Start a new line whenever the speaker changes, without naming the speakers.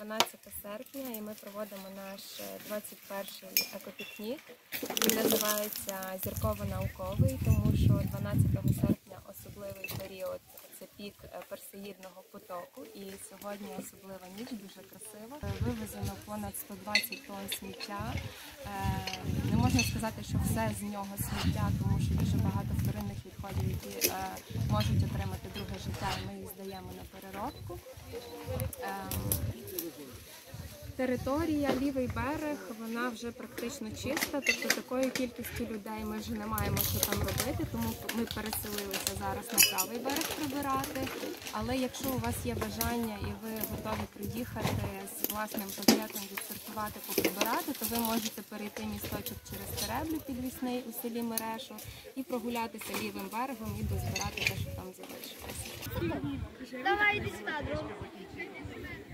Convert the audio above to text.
12 серпня і ми проводимо наш 21-й екопікнік. Він називається «Зірково-науковий», тому що 12 серпня особливий період – це пік персеїдного потоку. І сьогодні особлива ніч, дуже красива. Вивезено понад 120 тонн сміття. Не можна сказати, що все з нього сміття, тому що дуже багато вторинних відходів, які можуть отримати друге життя, і ми їх здаємо на переробку. Територія, лівий берег, вона вже практично чиста, тобто такою кількістю людей ми вже не маємо що там робити, тому ми переселилися зараз на правий берег прибирати. Але якщо у вас є бажання і ви готові приїхати з власним пакетом, відсортувати, поприбирати, то ви можете перейти місточок через Тереблю підвісний у селі Мерешу і прогулятися лівим берегом і дозбирати те, що там залишилося.
Давай, іди сюди.